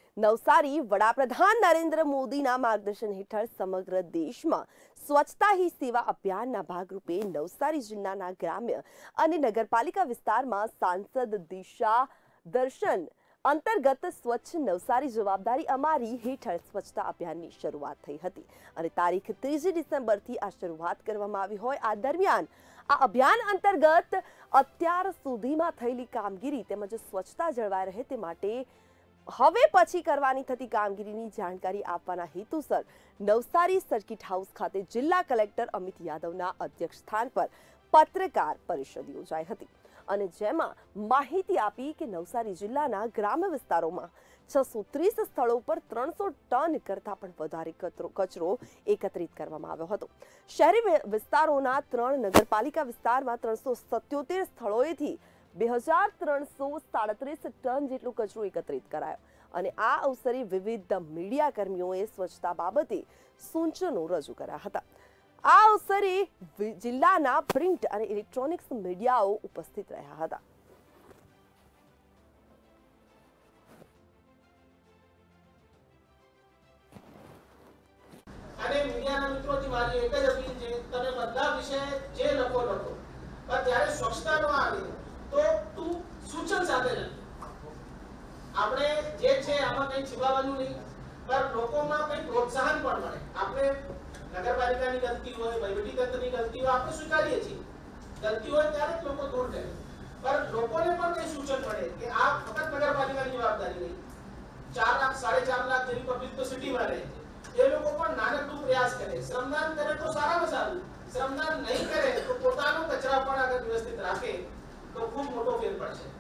નવસારી વડાપ્રધાન નરેન્દ્ર મોદીના માર્ગદર્શન હેઠળ સમગ્ર દેશમાં સ્વચ્છતા હી સેવા અભિયાનના ભાગરૂપે નવસારી જિલ્લાના ગ્રામ્ય અને નગરપાલિકા વિસ્તારમાં સાંસદ દિશા દર્શન અંતર્ગત સ્વચ્છ નવસારી જવાબદારી અમારી હેઠળ સ્વચ્છતા અભિયાનની શરૂઆત થઈ હતી અને તારીખ 3 ડિસેમ્બરથી આ શરૂઆત કરવામાં આવી હોય આ દરમિયાન આ અભિયાન અંતર્ગત અત્યાર સુધીમાં થયેલી કામગીરી તેમજ સ્વચ્છતા જળવાઈ રહે તે માટે હવે પછી કરવાની થતી કામગીરીની જાણકારી આપવાના હેતુસર નવસારી સર્કિટ હાઉસ ખાતે જિલ્લા કલેક્ટર અમિત યાદવના અધ્યક્ષસ્થાન પર પત્રકાર પરિષદ યોજાઈ હતી અને જેમાં માહિતી આપી કે નવસારી જિલ્લાના ગ્રામ્ય વિસ્તારોમાં 630 સ્થળો પર 300 ટન કરતાં પણ વધારે કચરો એકત્રિત કરવામાં આવ્યો હતો। શહેરી વિસ્તારોના 3 નગરપાલિકા વિસ્તારમાં 377 સ્થળોએથી 2337 ટન જેટલો કચરો એકત્રિત કરાયો અને આ અવસરે વિવિધ મીડિયા કર્મીઓએ સ્વચ્છતા બાબતે સૂચનો રજૂ કર્યા હતા। આ અવસરે જિલ્લાના પ્રિન્ટ અને ઇલેક્ટ્રોનિક્સ મીડિયાઓ ઉપસ્થિત રહ્યા હતા। અને મીડિયાના મિત્રોથી મારી એક જ અપીલ છે, તમે બધા વિશે જે લખો પણ જ્યારે સ્વચ્છતાનો આવે તો તું સૂચન સાથે લખ। આપણે જે છે આમાં કંઈ छिपावવાનું નહીં, પણ લોકોમાં કંઈ પ્રોત્સાહન પણ મળે। આપણે નગરપાલિકાની ગલતી હોય, વહીવટીતંત્રની ગલતી હોય આપણે સ્વીકારીએ છીએ, ગલતી હોય ત્યારે જ લોકો દૂર કરે, પણ લોકોને પણ કંઈ સૂચન મળે કે આ ફક્ત નગરપાલિકાની જવાબદારી નહીં। 4 લાખ 4.5 લાખ જેવી પબ્લિક તો સિટીમાં રહે છે, એ લોકો પણ નાનકડું પ્રયાસ કરે, શ્રમદાન કરે તો સારામાં સારું, શ્રમદાન નહીં કરે તો પોતાનો કચરા પણ અગર વ્યવસ્થિત રાખે તો ખૂબ મોટો ફેર પડશે।